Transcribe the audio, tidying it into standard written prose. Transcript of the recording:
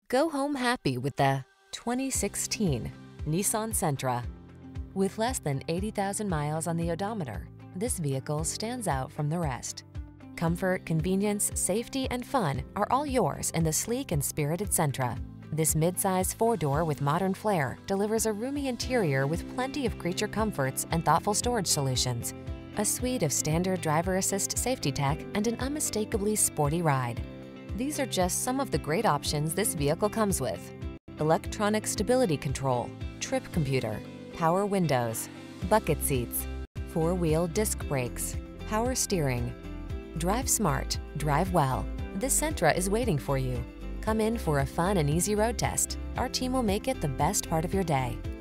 Go home happy with the 2016 Nissan Sentra. With less than 80,000 miles on the odometer, this vehicle stands out from the rest. Comfort, convenience, safety, and fun are all yours in the sleek and spirited Sentra. This midsize four-door with modern flair delivers a roomy interior with plenty of creature comforts and thoughtful storage solutions, a suite of standard driver assist safety tech, and an unmistakably sporty ride. These are just some of the great options this vehicle comes with: electronic stability control, trip computer, power windows, bucket seats, four-wheel disc brakes, power steering. Drive smart, drive well. This Sentra is waiting for you. Come in for a fun and easy road test. Our team will make it the best part of your day.